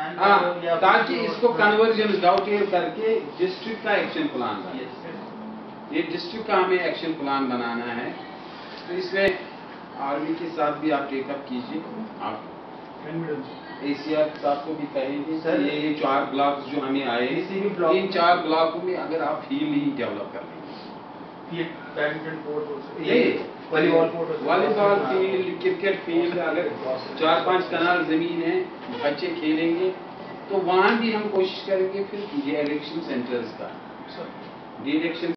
ताकि इसको कन्वर्जन डाउटेयर करके डिस्ट्रिक्ट का एक्शन प्लान बने। ये डिस्ट्रिक्ट का हमें एक्शन प्लान बनाना है, तो इसमें आर्मी के साथ भी आप टेकअप कीजिए। आप ACR साहब को भी कहेंगे सर, ये 4 ब्लॉक्स जो हमें आए हैं, इन 4 ब्लॉकों में अगर आप फील्ड ही डेवलप कर लेंगे, badminton court, volleyball field, cricket field, अगर 4-5 कनाल जमीन है, बच्चे खेलेंगे, तो वहां भी हम कोशिश करेंगे फिर ये इलेक्शन सेंटर्स का,